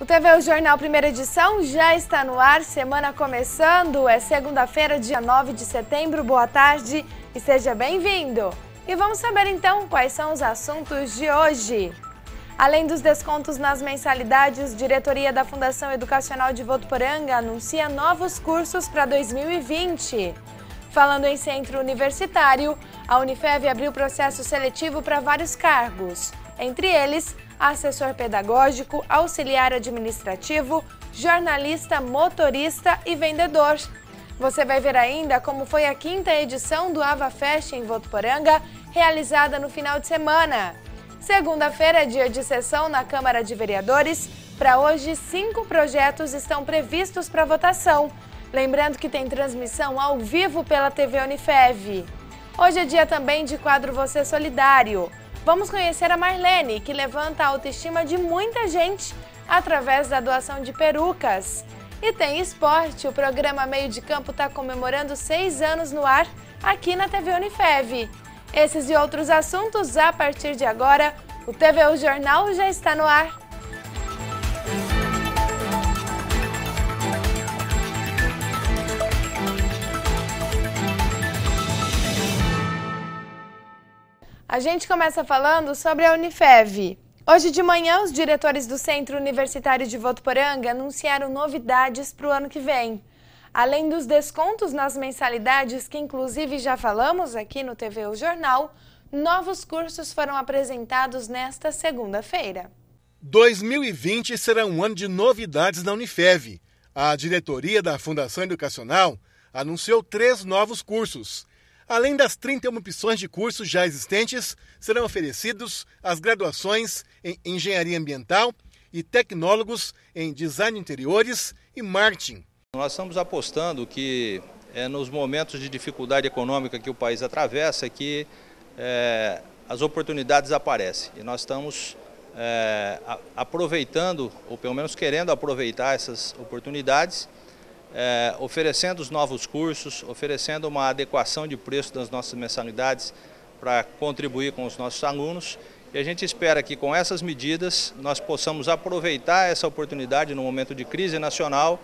O TV Jornal Primeira Edição já está no ar, semana começando, é segunda-feira, dia 9 de setembro, boa tarde e seja bem-vindo! E vamos saber então quais são os assuntos de hoje. Além dos descontos nas mensalidades, a diretoria da Fundação Educacional de Votuporanga anuncia novos cursos para 2020. Falando em centro universitário, a Unifev abriu processo seletivo para vários cargos, entre eles assessor pedagógico, auxiliar administrativo, jornalista, motorista e vendedor. Você vai ver ainda como foi a 5ª edição do AvaFest em Votuporanga, realizada no final de semana. Segunda-feira é dia de sessão na Câmara de Vereadores. Para hoje, 5 projetos estão previstos para votação. Lembrando que tem transmissão ao vivo pela TV Unifev. Hoje é dia também de quadro Você Solidário. Vamos conhecer a Marlene, que levanta a autoestima de muita gente através da doação de perucas. E tem esporte, o programa Meio de Campo está comemorando 6 anos no ar aqui na TV Unifev. Esses e outros assuntos a partir de agora, o TV Jornal já está no ar. A gente começa falando sobre a Unifev. Hoje de manhã, os diretores do Centro Universitário de Votuporanga anunciaram novidades para o ano que vem. Além dos descontos nas mensalidades, que inclusive já falamos aqui no TV Jornal, novos cursos foram apresentados nesta segunda-feira. 2020 será um ano de novidades na Unifev. A diretoria da Fundação Educacional anunciou 3 novos cursos. Além das 31 opções de cursos já existentes, serão oferecidos as graduações em Engenharia Ambiental e tecnólogos em Design de Interiores e Marketing. Nós estamos apostando que nos momentos de dificuldade econômica que o país atravessa, que as oportunidades aparecem. E nós estamos aproveitando, ou pelo menos querendo aproveitar essas oportunidades, oferecendo os novos cursos, oferecendo uma adequação de preço das nossas mensalidades para contribuir com os nossos alunos. E a gente espera que com essas medidas nós possamos aproveitar essa oportunidade no momento de crise nacional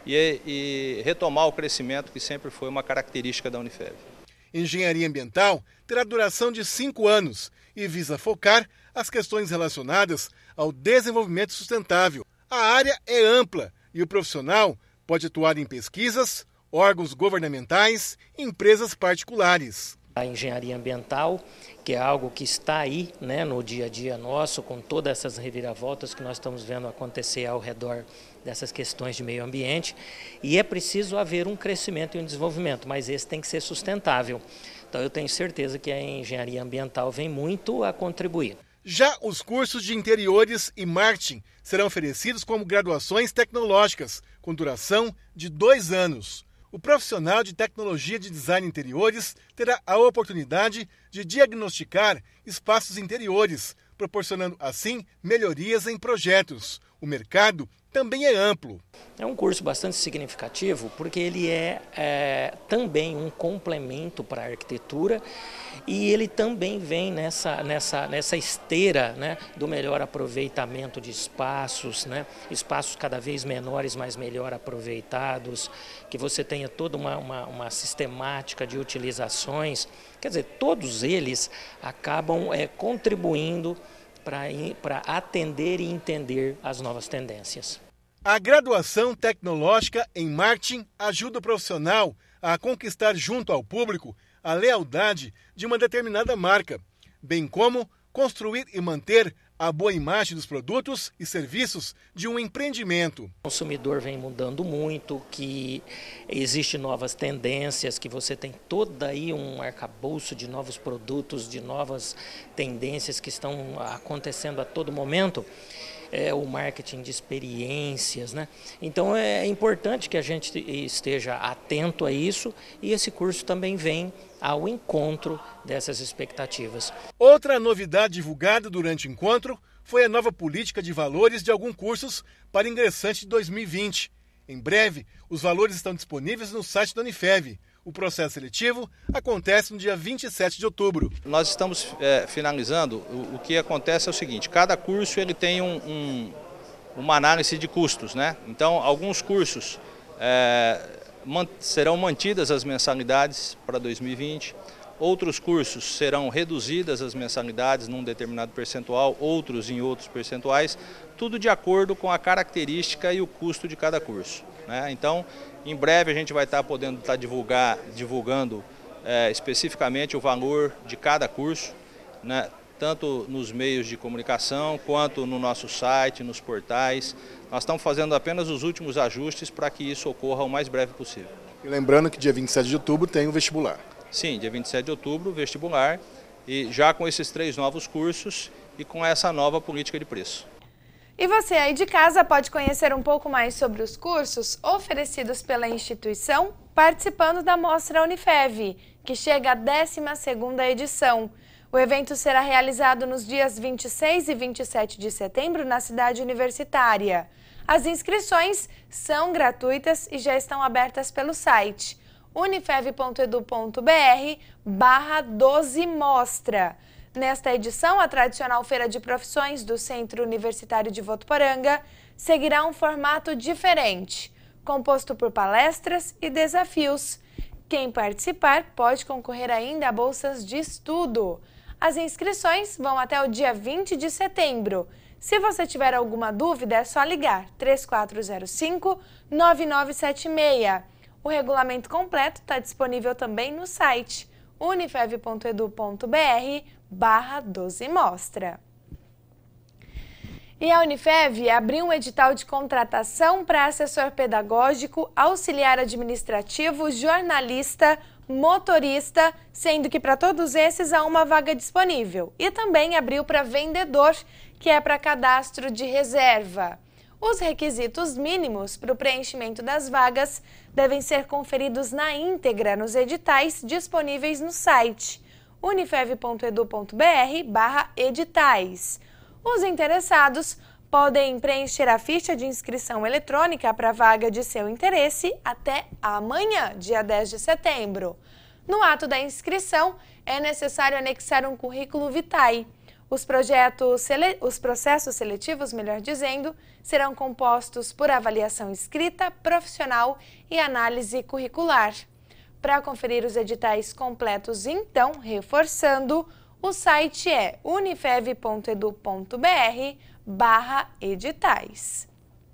e retomar o crescimento que sempre foi uma característica da Unifev. Engenharia Ambiental terá duração de 5 anos e visa focar as questões relacionadas ao desenvolvimento sustentável. A área é ampla e o profissional pode atuar em pesquisas, órgãos governamentais e empresas particulares. A engenharia ambiental, que é algo que está aí, no dia a dia nosso, com todas essas reviravoltas que nós estamos vendo acontecer ao redor dessas questões de meio ambiente, e é preciso haver um crescimento e um desenvolvimento, mas esse tem que ser sustentável. Então eu tenho certeza que a engenharia ambiental vem muito a contribuir. Já os cursos de interiores e marketing serão oferecidos como graduações tecnológicas, com duração de 2 anos. O profissional de tecnologia de design interiores terá a oportunidade de diagnosticar espaços interiores, proporcionando assim melhorias em projetos. O mercado também é amplo. É um curso bastante significativo porque ele é também um complemento para a arquitetura e ele também vem nessa esteira do melhor aproveitamento de espaços, espaços cada vez menores, mas melhor aproveitados, que você tenha toda uma sistemática de utilizações. Quer dizer, todos eles acabam contribuindo para atender e entender as novas tendências. A graduação tecnológica em marketing ajuda o profissional a conquistar junto ao público a lealdade de uma determinada marca, bem como construir e manter a boa imagem dos produtos e serviços de um empreendimento. O consumidor vem mudando muito, que existem novas tendências, que você tem todo aí um arcabouço de novos produtos, de novas tendências que estão acontecendo a todo momento. O marketing de experiências, Então é importante que a gente esteja atento a isso e esse curso também vem ao encontro dessas expectativas. Outra novidade divulgada durante o encontro foi a nova política de valores de alguns cursos para ingressantes de 2020. Em breve, os valores estão disponíveis no site da Unifev. O processo seletivo acontece no dia 27 de outubro. Nós estamos finalizando. O que acontece é o seguinte: cada curso ele tem uma análise de custos, né? Então, alguns cursos serão mantidas as mensalidades para 2020, outros cursos serão reduzidas as mensalidades num determinado percentual, outros em outros percentuais, tudo de acordo com a característica e o custo de cada curso, né? Então, em breve a gente vai estar podendo divulgando especificamente o valor de cada curso, né? Tanto nos meios de comunicação quanto no nosso site, nos portais. Nós estamos fazendo apenas os últimos ajustes para que isso ocorra o mais breve possível. E lembrando que dia 27 de outubro tem o vestibular. Sim, dia 27 de outubro, vestibular, e já com esses 3 novos cursos e com essa nova política de preço. E você aí de casa pode conhecer um pouco mais sobre os cursos oferecidos pela instituição participando da Mostra Unifev, que chega à 12ª edição. O evento será realizado nos dias 26 e 27 de setembro na cidade universitária. As inscrições são gratuitas e já estão abertas pelo site unifev.edu.br/12mostra. Nesta edição, a tradicional Feira de Profissões do Centro Universitário de Votuporanga seguirá um formato diferente, composto por palestras e desafios. Quem participar pode concorrer ainda a bolsas de estudo. As inscrições vão até o dia 20 de setembro. Se você tiver alguma dúvida, é só ligar 3405-9976. O regulamento completo está disponível também no site unifev.edu.br/12mostra. E a Unifev abriu um edital de contratação para assessor pedagógico, auxiliar administrativo, jornalista, motorista, sendo que para todos esses há uma vaga disponível. E também abriu para vendedor, que é para cadastro de reserva. Os requisitos mínimos para o preenchimento das vagas devem ser conferidos na íntegra nos editais disponíveis no site unifev.edu.br/editais. Os interessados podem preencher a ficha de inscrição eletrônica para a vaga de seu interesse até amanhã, dia 10 de setembro. No ato da inscrição, é necessário anexar um currículo vitae. Os processos seletivos, melhor dizendo, serão compostos por avaliação escrita, profissional e análise curricular. Para conferir os editais completos, então, reforçando, o site é unifev.edu.br/editais.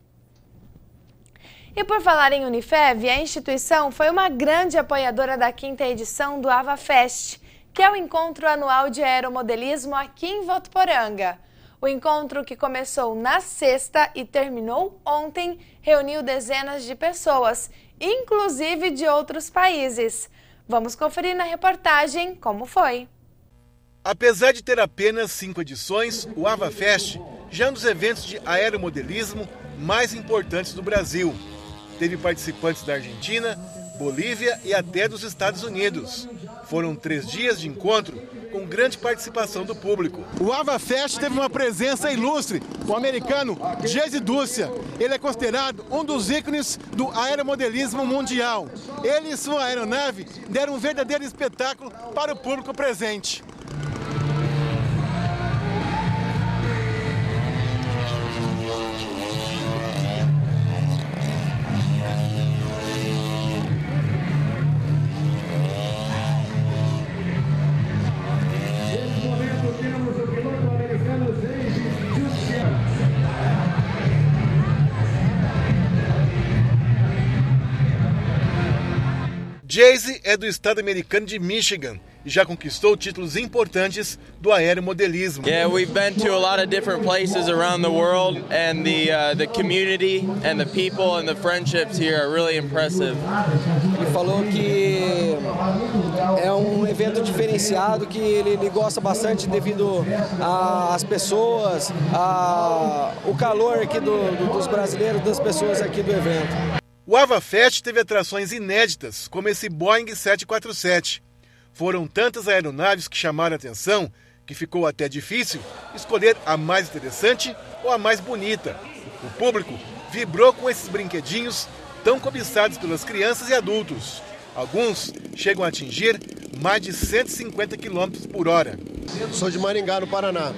E por falar em Unifev, a instituição foi uma grande apoiadora da 5ª edição do AvaFest, que é o encontro anual de aeromodelismo aqui em Votuporanga. O encontro, que começou na sexta e terminou ontem, reuniu dezenas de pessoas, inclusive de outros países. Vamos conferir na reportagem como foi. Apesar de ter apenas 5 edições, o AvaFest já é um dos eventos de aeromodelismo mais importantes do Brasil. Teve participantes da Argentina, Bolívia e até dos Estados Unidos. Foram 3 dias de encontro com grande participação do público. O AvaFest teve uma presença ilustre, o americano Jayce Dúcia. Ele é considerado um dos ícones do aeromodelismo mundial. Ele e sua aeronave deram um verdadeiro espetáculo para o público presente. Jayce é do estado americano de Michigan e já conquistou títulos importantes do aeromodelismo. Yeah, we've been to a lot of different places around the world, and the community and the people and the friendships here are really impressive. Ele falou que é um evento diferenciado, que ele gosta bastante devido às pessoas, o calor aqui dos brasileiros, das pessoas aqui do evento. O AvaFest teve atrações inéditas, como esse Boeing 747. Foram tantas aeronaves que chamaram a atenção que ficou até difícil escolher a mais interessante ou a mais bonita. O público vibrou com esses brinquedinhos tão cobiçados pelas crianças e adultos. Alguns chegam a atingir mais de 150 km por hora. Sou de Maringá, no Paraná.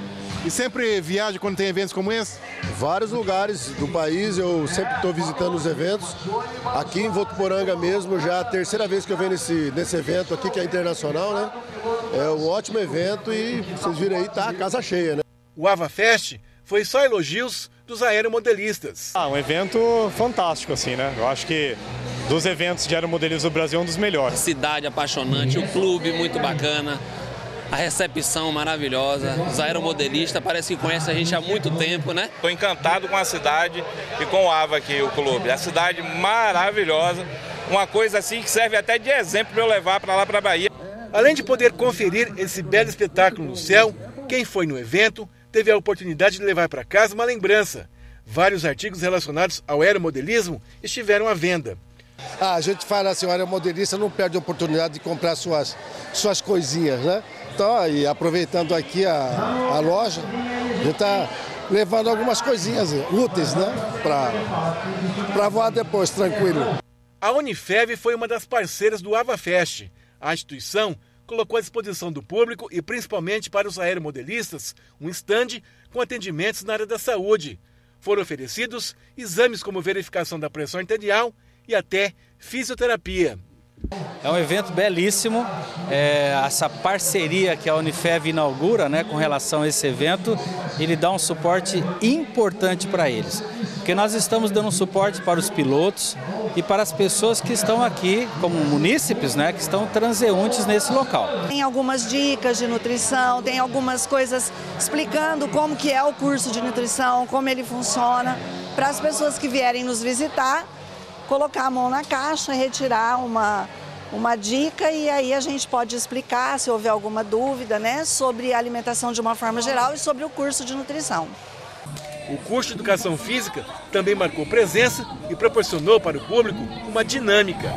E sempre viaja quando tem eventos como esse? Vários lugares do país, eu sempre estou visitando os eventos. Aqui em Votuporanga mesmo, já a terceira vez que eu venho nesse evento aqui, que é internacional, né? É um ótimo evento e vocês viram aí, tá a casa cheia, né? O AvaFest foi só elogios dos aeromodelistas. Um evento fantástico, assim, né? Eu acho que dos eventos de aeromodelismo do Brasil é um dos melhores. Cidade apaixonante, o clube muito bacana. A recepção maravilhosa, os aeromodelistas parece que conhecem a gente há muito tempo, né? Estou encantado com a cidade e com o AVA aqui, o clube. A cidade maravilhosa, uma coisa assim que serve até de exemplo para eu levar para lá para a Bahia. Além de poder conferir esse belo espetáculo no céu, quem foi no evento teve a oportunidade de levar para casa uma lembrança. Vários artigos relacionados ao aeromodelismo estiveram à venda. A gente fala assim, o aeromodelista não perde a oportunidade de comprar suas coisinhas, né? Então, e aproveitando aqui a loja, a gente está levando algumas coisinhas úteis, né? Para voar depois, tranquilo. A Unifev foi uma das parceiras do AvaFest. A instituição colocou à disposição do público e principalmente para os aeromodelistas um estande com atendimentos na área da saúde. Foram oferecidos exames como verificação da pressão arterial e até fisioterapia. É um evento belíssimo, essa parceria que a Unifev inaugura, né, com relação a esse evento, ele dá um suporte importante para eles. Porque nós estamos dando um suporte para os pilotos e para as pessoas que estão aqui, como munícipes, né, que estão transeuntes nesse local. Tem algumas dicas de nutrição, tem algumas coisas explicando como que é o curso de nutrição, como ele funciona, para as pessoas que vierem nos visitar, colocar a mão na caixa, retirar uma dica e aí a gente pode explicar se houver alguma dúvida, né, sobre a alimentação de uma forma geral e sobre o curso de nutrição. O curso de Educação Física também marcou presença e proporcionou para o público uma dinâmica.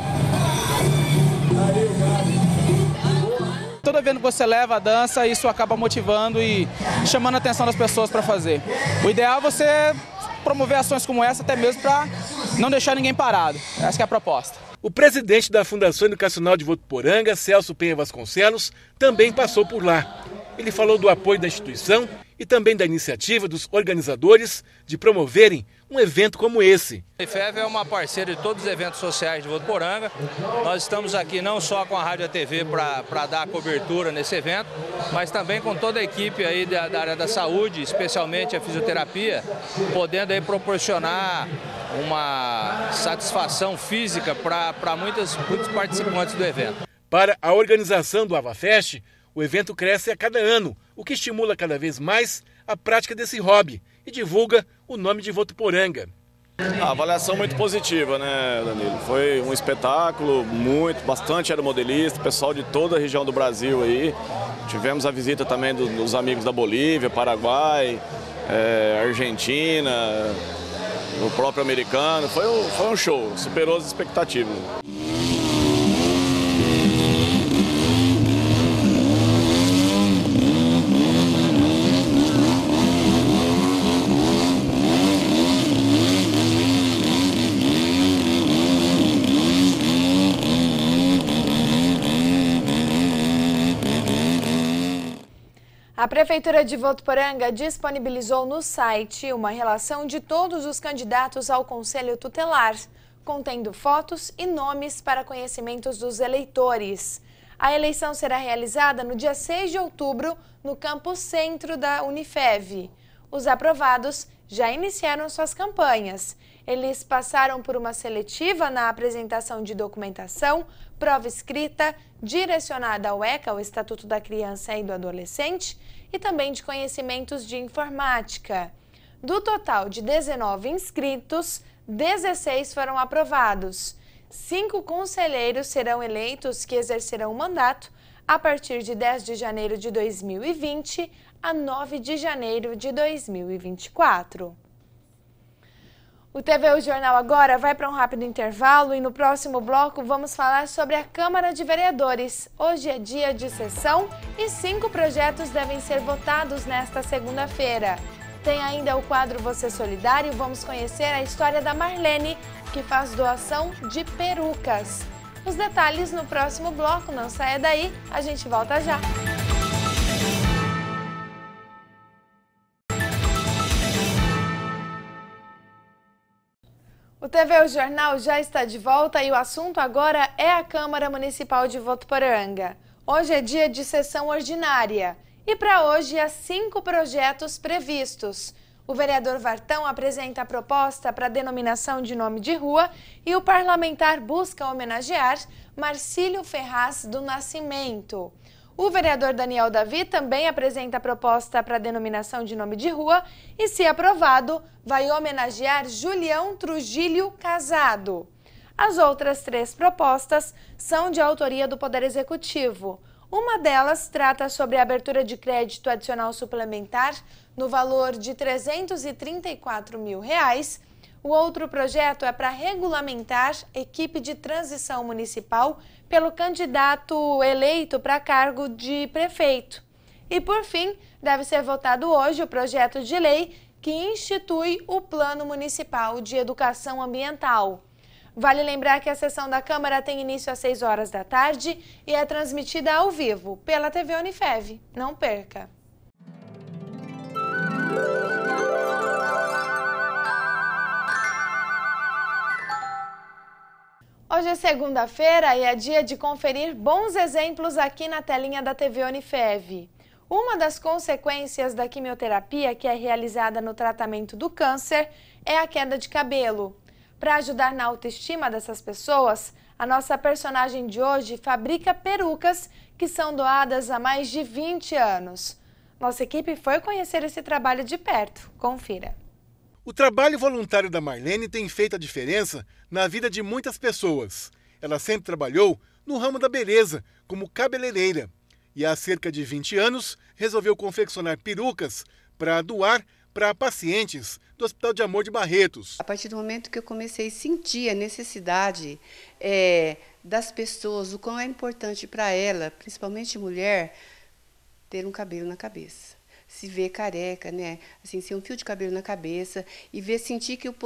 Todo evento que você leva a dança, isso acaba motivando e chamando a atenção das pessoas para fazer. O ideal é você promover ações como essa, até mesmo para não deixar ninguém parado. Essa que é a proposta. O presidente da Fundação Educacional de Votuporanga, Celso Penha Vasconcelos, também passou por lá. Ele falou do apoio da instituição e também da iniciativa dos organizadores de promoverem um evento como esse. A Unifev é uma parceira de todos os eventos sociais de Votuporanga. Nós estamos aqui não só com a Rádio e a TV para dar cobertura nesse evento, mas também com toda a equipe aí da área da saúde, especialmente a fisioterapia, podendo aí proporcionar uma satisfação física para muitos participantes do evento. Para a organização do AvaFest, o evento cresce a cada ano, o que estimula cada vez mais a prática desse hobby e divulga o nome de Votuporanga. A avaliação muito positiva, né, Danilo? Foi um espetáculo, bastante aeromodelista, pessoal de toda a região do Brasil aí. Tivemos a visita também dos amigos da Bolívia, Paraguai, Argentina, o próprio americano. Foi um show, superou as expectativas. A Prefeitura de Votuporanga disponibilizou no site uma relação de todos os candidatos ao Conselho Tutelar, contendo fotos e nomes para conhecimentos dos eleitores. A eleição será realizada no dia 6 de outubro, no campus centro da Unifev. Os aprovados já iniciaram suas campanhas. Eles passaram por uma seletiva na apresentação de documentação, prova escrita, direcionada ao ECA, o Estatuto da Criança e do Adolescente, e também de conhecimentos de informática. Do total de 19 inscritos, 16 foram aprovados. 5 conselheiros serão eleitos que exercerão o mandato a partir de 10 de janeiro de 2020 a 9 de janeiro de 2024. O TV Jornal agora vai para um rápido intervalo e no próximo bloco vamos falar sobre a Câmara de Vereadores. Hoje é dia de sessão e 5 projetos devem ser votados nesta segunda-feira. Tem ainda o quadro Você Solidário, vamos conhecer a história da Marlene, que faz doação de perucas. Os detalhes no próximo bloco, não saia daí, a gente volta já. O TV Jornal já está de volta e o assunto agora é a Câmara Municipal de Votuporanga. Hoje é dia de sessão ordinária e para hoje há 5 projetos previstos. O vereador Vartão apresenta a proposta para a denominação de nome de rua e o parlamentar busca homenagear Marcílio Ferraz do Nascimento. O vereador Daniel Davi também apresenta a proposta para a denominação de nome de rua e, se aprovado, vai homenagear Julião Trujillo Casado. As outras 3 propostas são de autoria do Poder Executivo. Uma delas trata sobre a abertura de crédito adicional suplementar no valor de R$ 334 mil. O outro projeto é para regulamentar equipe de transição municipal pelo candidato eleito para cargo de prefeito. E, por fim, deve ser votado hoje o projeto de lei que institui o Plano Municipal de Educação Ambiental. Vale lembrar que a sessão da Câmara tem início às 6 horas da tarde e é transmitida ao vivo pela TV Unifev. Não perca! Hoje é segunda-feira e é dia de conferir bons exemplos aqui na telinha da TV Unifev. Uma das consequências da quimioterapia que é realizada no tratamento do câncer é a queda de cabelo. Para ajudar na autoestima dessas pessoas, a nossa personagem de hoje fabrica perucas que são doadas há mais de 20 anos. Nossa equipe foi conhecer esse trabalho de perto. Confira. O trabalho voluntário da Marlene tem feito a diferença na vida de muitas pessoas. Ela sempre trabalhou no ramo da beleza, como cabeleireira. E há cerca de 20 anos resolveu confeccionar perucas para doar para pacientes do Hospital de Amor de Barretos. A partir do momento que eu comecei a sentir a necessidade das pessoas, o quão é importante para ela, principalmente mulher, ter um cabelo na cabeça. Se ver careca, né? Assim, ser um fio de cabelo na cabeça e sentir que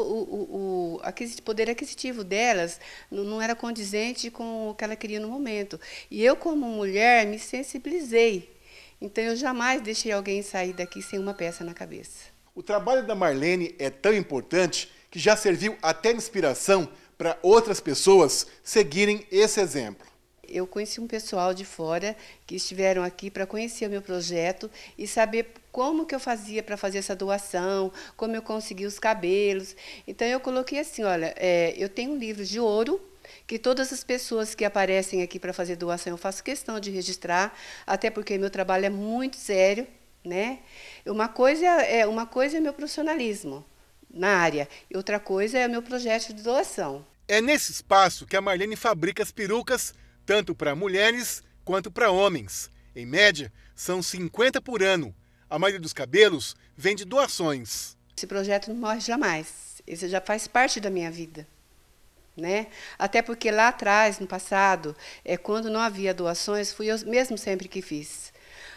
o poder aquisitivo delas não era condizente com o que ela queria no momento. E eu, como mulher, me sensibilizei. Então, eu jamais deixei alguém sair daqui sem uma peça na cabeça. O trabalho da Marlene é tão importante que já serviu até de inspiração para outras pessoas seguirem esse exemplo. Eu conheci um pessoal de fora que estiveram aqui para conhecer o meu projeto e saber como que eu fazia para fazer essa doação, como eu consegui os cabelos. Então, eu coloquei assim, olha, eu tenho um livro de ouro, que todas as pessoas que aparecem aqui para fazer doação, eu faço questão de registrar, até porque meu trabalho é muito sério, né? Uma coisa é meu profissionalismo na área, e outra coisa é o meu projeto de doação. É nesse espaço que a Marlene fabrica as perucas, tanto para mulheres quanto para homens. Em média, são 50 por ano. A maioria dos cabelos vem de doações. Esse projeto não morre jamais. Esse já faz parte da minha vida, né? Até porque lá atrás, no passado, quando não havia doações, fui eu mesmo sempre que fiz.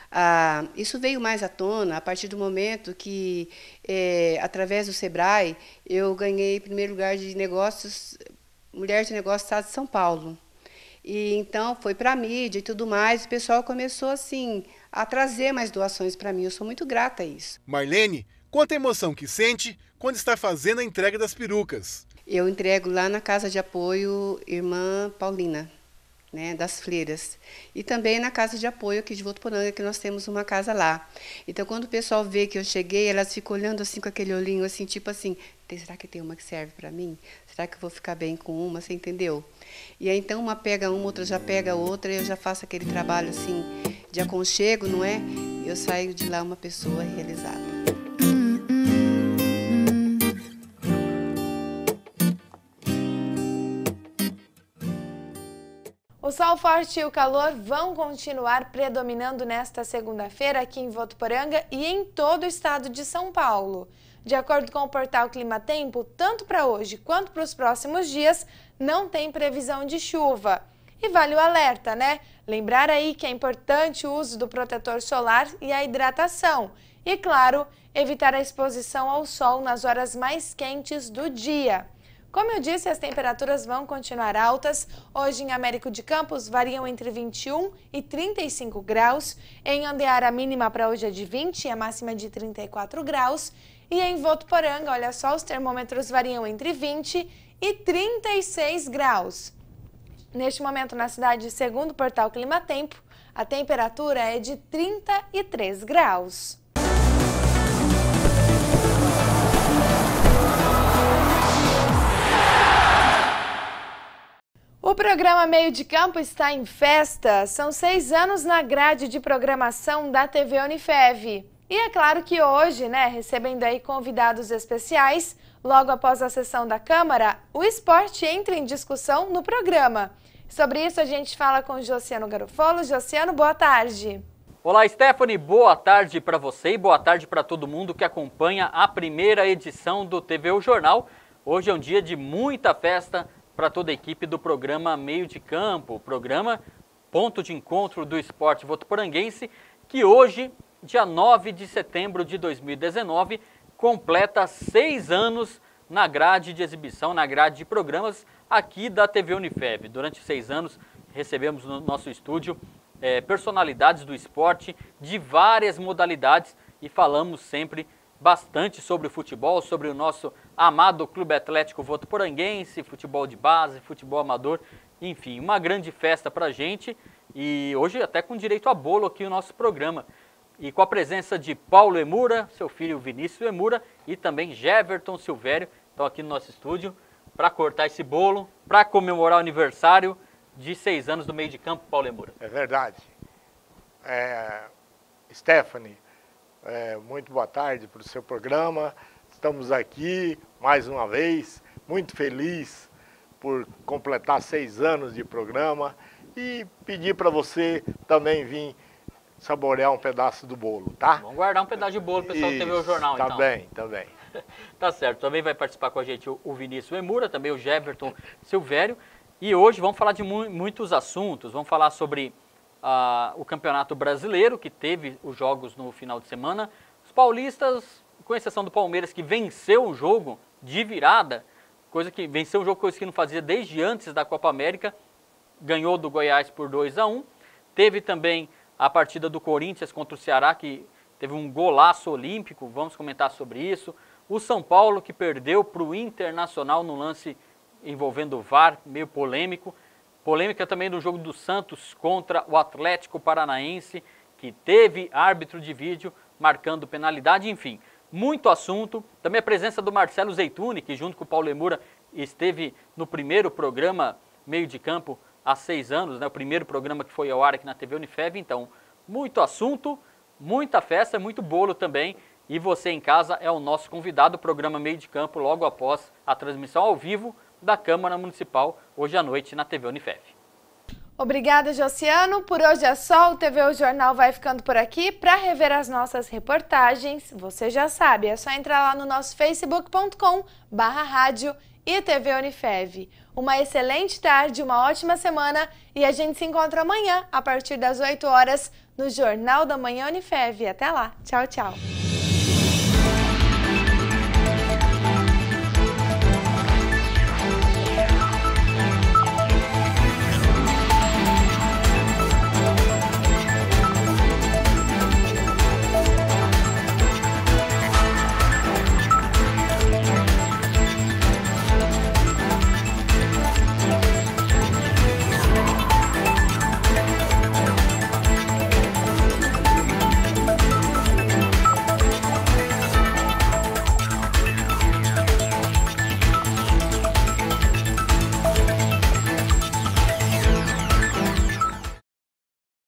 Isso veio mais à tona a partir do momento que, através do Sebrae, eu ganhei primeiro lugar de negócios, Mulher de Negócios do Estado de São Paulo. E então foi para a mídia e tudo mais, o pessoal começou assim a trazer mais doações para mim. Eu sou muito grata a isso. Marlene conta a emoção que sente quando está fazendo a entrega das perucas. Eu entrego lá na Casa de Apoio Irmã Paulina, né, das Fleiras. E também na Casa de Apoio aqui de Votuporanga, que nós temos uma casa lá. Então, quando o pessoal vê que eu cheguei, elas ficam olhando assim com aquele olhinho assim, tipo assim, será que tem uma que serve para mim? Será que eu vou ficar bem com uma? Você entendeu? E aí, então, uma pega uma, outra já pega outra, e eu já faço aquele trabalho assim de aconchego, não é? E eu saio de lá uma pessoa realizada. O sol forte e o calor vão continuar predominando nesta segunda-feira aqui em Votuporanga e em todo o estado de São Paulo. De acordo com o portal Climatempo, tanto para hoje quanto para os próximos dias, não tem previsão de chuva. E vale o alerta, né? Lembrar aí que é importante o uso do protetor solar e a hidratação. E, claro, evitar a exposição ao sol nas horas mais quentes do dia. Como eu disse, as temperaturas vão continuar altas. Hoje em Américo de Campos variam entre 21 e 35 graus. Em Andeara, a mínima para hoje é de 20 e a máxima de 34 graus. E em Votuporanga, olha só, os termômetros variam entre 20 e 36 graus. Neste momento, na cidade, segundo o portal Clima Tempo, a temperatura é de 33 graus. O programa Meio de Campo está em festa. São 6 anos na grade de programação da TV Unifev. E é claro que hoje, recebendo aí convidados especiais, logo após a sessão da Câmara, o esporte entra em discussão no programa. Sobre isso a gente fala com o Josiano Garofolo. Josiano, boa tarde. Olá, Stephanie, boa tarde para você e boa tarde para todo mundo que acompanha a primeira edição do TV O Jornal. Hoje é um dia de muita festa para toda a equipe do programa Meio de Campo, programa ponto de encontro do esporte votuporanguense, que hoje, dia 9 de setembro de 2019, completa 6 anos na grade de exibição, na grade de programas aqui da TV Unifev. Durante 6 anos recebemos no nosso estúdio personalidades do esporte de várias modalidades e falamos sempre bastante sobre o futebol, sobre o nosso amado Clube Atlético Votuporanguense, futebol de base, futebol amador, enfim, uma grande festa pra gente e hoje até com direito a bolo aqui no nosso programa. E com a presença de Paulo Emura, seu filho Vinícius Emura e também Jeverton Silvério, estão aqui no nosso estúdio para cortar esse bolo, para comemorar o aniversário de 6 anos do Meio de Campo, Paulo Emura. É verdade. Stephanie, muito boa tarde para o seu programa. Estamos aqui mais uma vez, muito feliz por completar 6 anos de programa e pedir para você também vir saborear um pedaço do bolo, tá? Vamos guardar um pedaço de bolo, pessoal do TV O Jornal, então. Tá bem. Tá certo, também vai participar com a gente o Vinícius Emura, também o Jeverton Silvério. E hoje vamos falar de muitos assuntos, vamos falar sobre o Campeonato Brasileiro, que teve os jogos no final de semana. Os paulistas, com exceção do Palmeiras, que venceu um jogo de virada, coisa que não fazia desde antes da Copa América, ganhou do Goiás por 2-1. Teve também a partida do Corinthians contra o Ceará, que teve um golaço olímpico, vamos comentar sobre isso. O São Paulo, que perdeu para o Internacional no lance envolvendo o VAR, meio polêmico. Polêmica também do jogo do Santos contra o Atlético Paranaense, que teve árbitro de vídeo marcando penalidade, enfim, muito assunto. Também a presença do Marcelo Zeituni, que junto com o Paulo Emura esteve no primeiro programa Meio de Campo há 6 anos, o primeiro programa que foi ao ar aqui na TV Unifev. Então, muito assunto, muita festa, muito bolo também. E você em casa é o nosso convidado, o programa Meio de Campo, logo após a transmissão ao vivo da Câmara Municipal, hoje à noite na TV Unifev. Obrigada, Josiano. Por hoje é só, o TV O Jornal vai ficando por aqui. Para rever as nossas reportagens, você já sabe, é só entrar lá no nosso facebook.com/rádio e TV Unifev. Uma excelente tarde, uma ótima semana e a gente se encontra amanhã, a partir das 8 horas, no Jornal da Manhã Unifev. Até lá. Tchau, tchau.